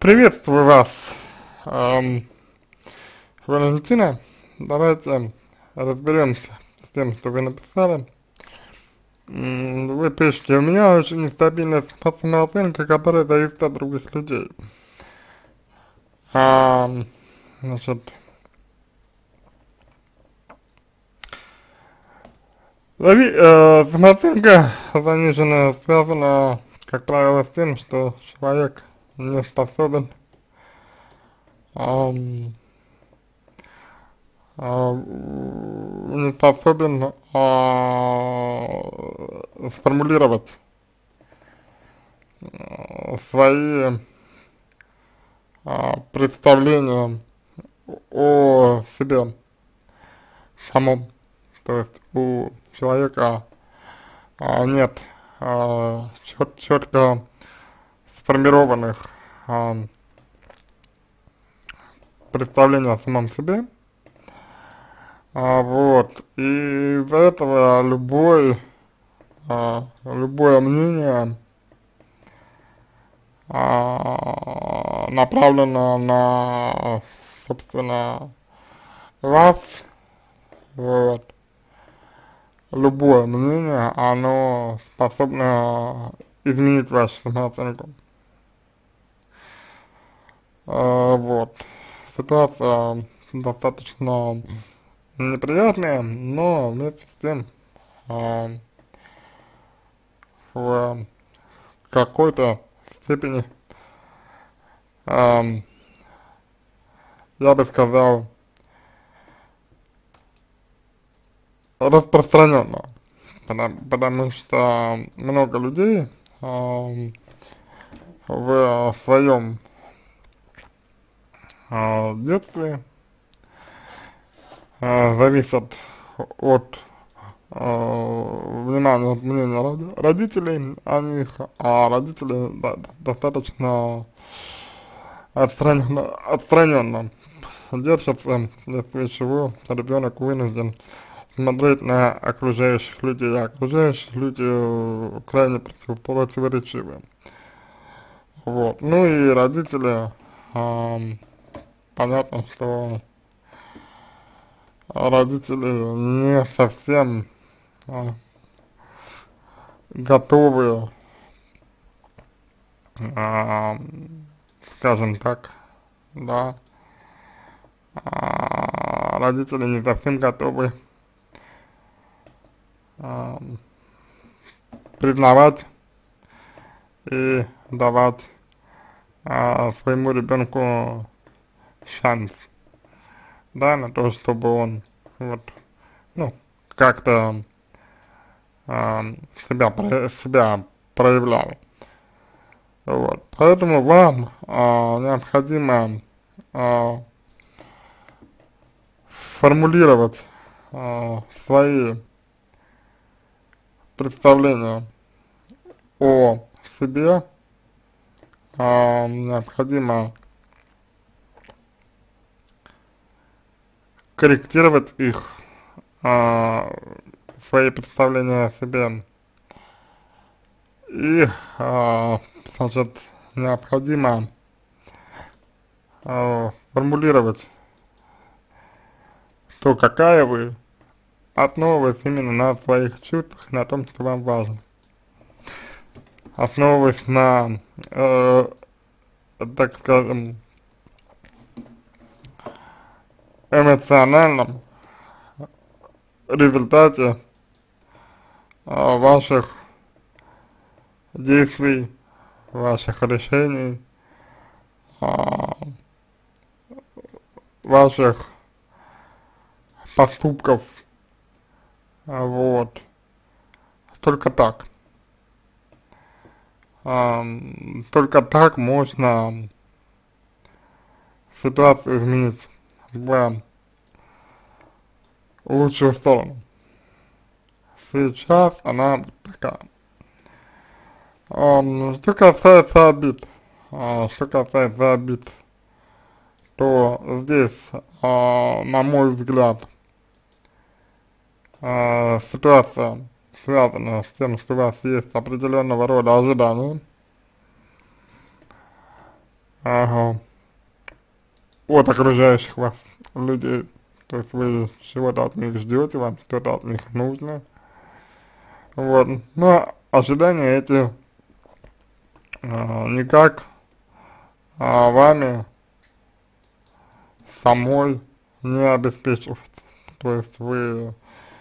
Приветствую вас, эм, Валентина. Давайте разберемся с тем, что вы написали. Вы пишете: у меня очень нестабильная самооценка, которая зависит от других людей. Ам, значит, самооценка заниженная связана, как правило, с тем, что человек не способен ам, не способен сформулировать свои представления о себе самом. То есть у человека нет четко сформированных а, представлений о самом себе. Вот. И из-за этого любое мнение направлено на, собственно, вас. Вот. Любое мнение, оно способно изменить вашу самооценку. Вот. Ситуация достаточно неприятная, но вместе с тем а, в какой-то степени, а, я бы сказал, распространенно, потому что много людей в своем детстве зависят от внимания, от мнения родителей о них, а родители достаточно отстраненно держатся, вследствие чего ребенок вынужден смотреть на окружающих людей, а окружающие люди крайне противоречивы. Вот. Ну и родители, понятно, что родители не совсем а, готовы, а, скажем так, да, родители не совсем готовы а, признавать и давать своему ребенку шанс, да, на то, чтобы он вот, ну, как-то себя проявлял. Вот. Поэтому вам необходимо формулировать свои представления о себе, необходимо корректировать их, свои представления о себе, и, значит, необходимо формулировать то, какая вы, основываясь именно на своих чувствах, на том, что вам важно. Основываясь на, так скажем, эмоциональном результате ваших действий, ваших решений, а, ваших поступков, вот, только так. Только так можно ситуацию изменить в лучшую сторону. Сейчас она вот такая. Что касается обид, то здесь, на мой взгляд, ситуация связана с тем, что у вас есть определенного рода ожидания, ага, от окружающих вас людей. То есть вы чего-то от них ждете, вам что-то от них нужно. Вот. Но ожидания эти никак вами самой не обеспечивается. То есть вы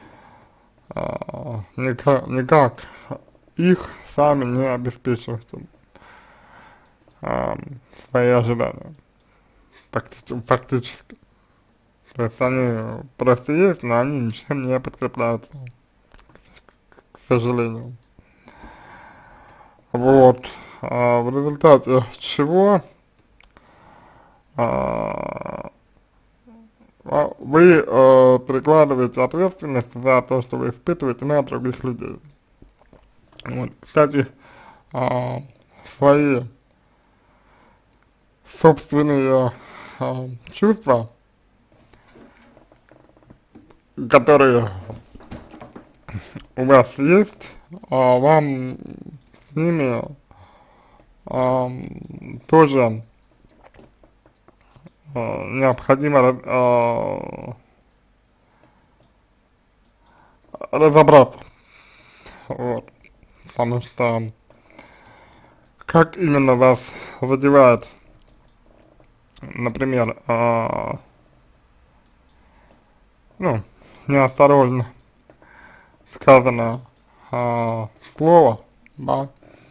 никак их сами не обеспечиваете свои ожидания фактически. То есть они просто есть, но они ничем не подкрепляются, к сожалению. Вот. В результате чего а, вы перекладываете ответственность за то, что вы испытываете, на других людей. Вот. Кстати, свои собственные чувства, которые у вас есть, вам с ними тоже необходимо разобраться, вот, потому что как именно вас задевает, например, ну, неосторожно сказано слово, да,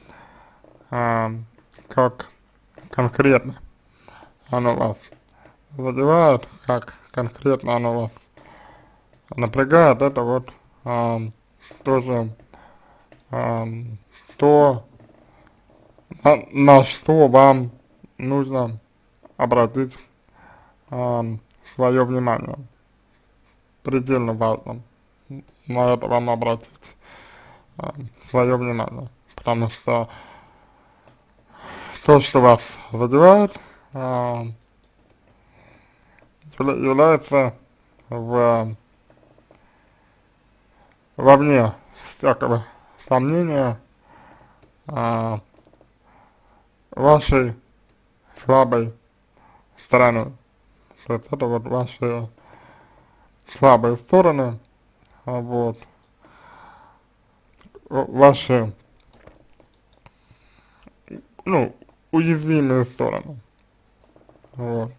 как конкретно оно вас задевает, как конкретно оно вас напрягает, это вот тоже то, на что вам нужно обратить свое внимание. Предельно важно на это вам обратить свое внимание, потому что то, что вас задевает, является вовне всякого сомнения вашей слабой стороной. То есть это вот ваши слабые стороны, вот, ваши, ну, уязвимые стороны, вот.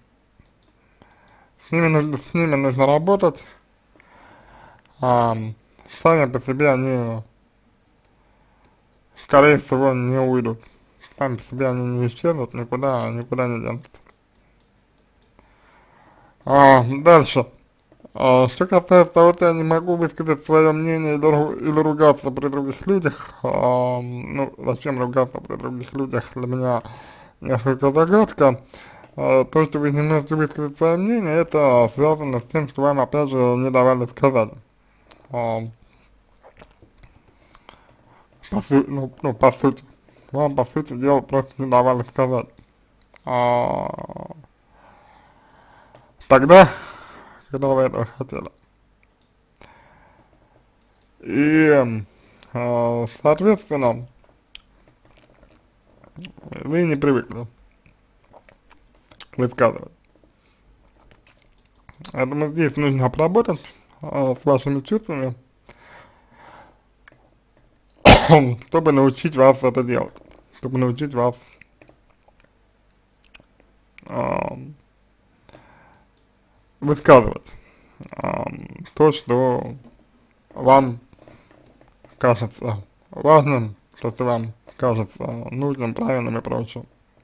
С ними нужно работать, сами по себе они, скорее всего, не уйдут, сами по себе они не исчезнут, никуда не денутся. Дальше. Что касается, вот я не могу высказать свое мнение или ругаться при других людях, ну, зачем ругаться при других людях, для меня несколько загадка. То, что вы не можете высказать свое мнение, это связано с тем, что вам, опять же, не давали сказать. По сути, вам, по сути дела, просто не давали сказать. Тогда, когда вы этого хотели. И, соответственно, вы не привыкли высказывать. Поэтому здесь нужно поработать с вашими чувствами, чтобы научить вас это делать, чтобы научить вас высказывать то, что вам кажется важным, то, что вам кажется нужным, правильным и прочим.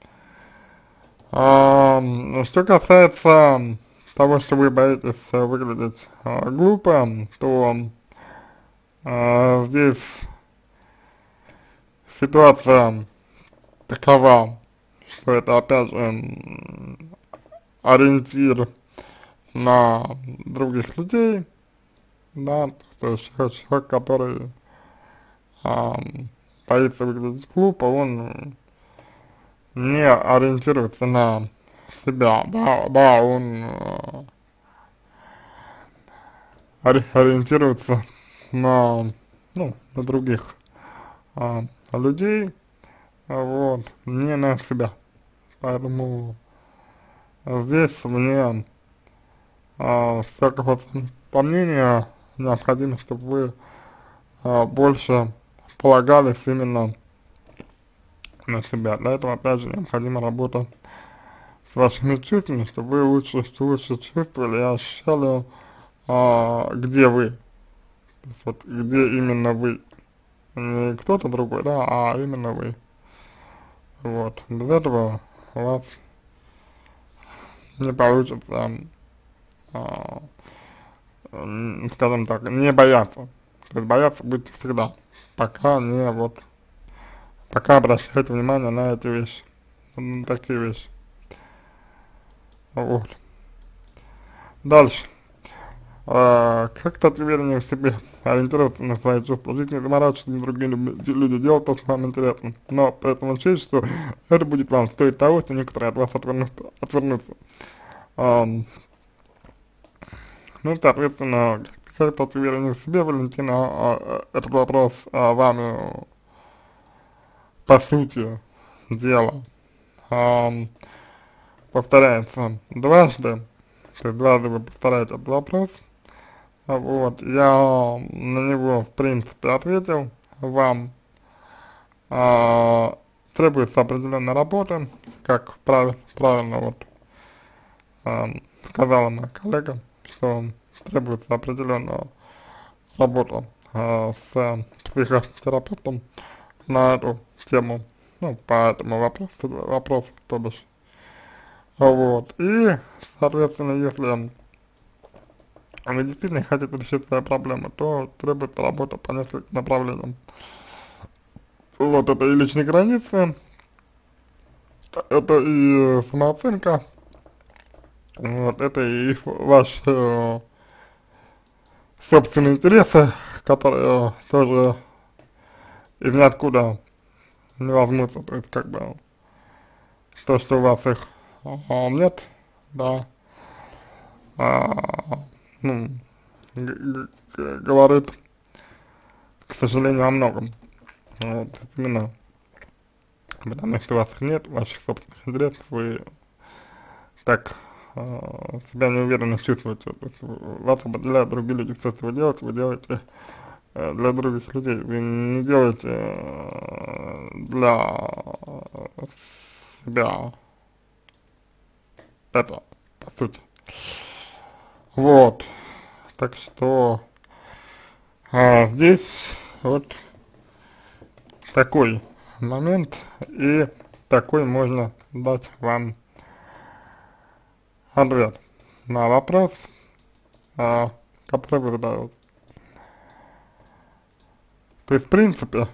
Что касается того, что вы боитесь выглядеть глупо, то здесь ситуация такова, что это опять же ориентир на других людей, да, то есть человек, который боится выглядеть глупо, он не ориентируется на себя, да, он ориентируется на, ну, на других людей, вот, не на себя. Поэтому здесь мне, всякого по мнению, необходимо, чтобы вы больше полагались именно на себя. Для этого, опять же, необходима работа с вашими чувствами, чтобы вы лучше чувствовали и ощущали, где вы, то есть вот где именно вы, не кто-то другой, да, а именно вы. Вот, без этого у вас не получится, а, скажем так, не бояться. То есть бояться будет всегда, пока не вот, пока обращаете внимание на эти вещи, на такие вещи. Вот. Дальше. Как стать увереннее в себе, ориентироваться на свои чувства, жить не заморачиваться, ни другие люди делать то, что вам интересно, но при этом учесть, что это будет вам стоить того, что некоторые от вас отвернутся. Ну, соответственно, как стать увереннее в себе, Валентина, этот вопрос вами, по сути дела, повторяется дважды, то есть дважды вы повторяете этот вопрос. Вот, я на него, в принципе, ответил вам. Требуется определенная работа, как правильно вот сказала моя коллега, что требуется определенная работа с психотерапевтом на эту тему, ну, по этому вопросу, то бишь. Вот, и, соответственно, если вы действительно хотите решить свою проблему, то требуется работа по нескольким направлениям. Вот, это и личные границы, это и самооценка, вот, это и ваши собственные интересы, которые тоже из ниоткуда не возьмутся, то есть, как бы, то, что у вас их нет, да, ну, говорит, к сожалению, о многом. Вот, именно потому что у вас их нет, ваших собственных интересов, вы так себя неуверенно чувствуете. То есть вас определяют другие люди, все, что вы делаете для других людей. Вы не делаете для себя это, по сути. Вот, так что здесь вот такой момент, и такой можно дать вам ответ на вопрос, который вы задаете. То есть, в принципе,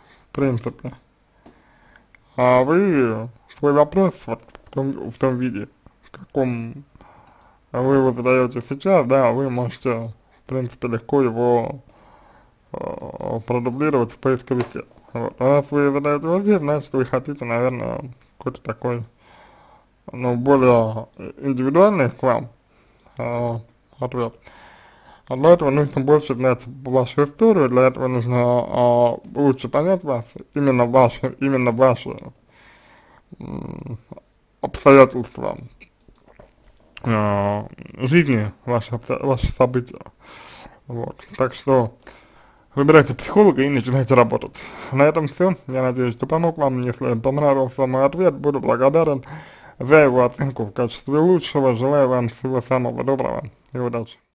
вы свой вопрос вот в том виде, в каком вы его задаете сейчас, да, вы можете, в принципе, легко его продублировать в поисковике. Вот. А раз вы задаете вот здесь, значит, вы хотите, наверное, какой-то такой, ну, более индивидуальный к вам ответ. А для этого нужно больше знать вашу историю, для этого нужно лучше понять вас, именно ваши обстоятельства жизни, ваши события. Вот. Так что выбирайте психолога и начинайте работать. На этом все. Я надеюсь, что помог вам. Если понравился мой ответ, буду благодарен за его оценку в качестве лучшего. Желаю вам всего самого доброго и удачи.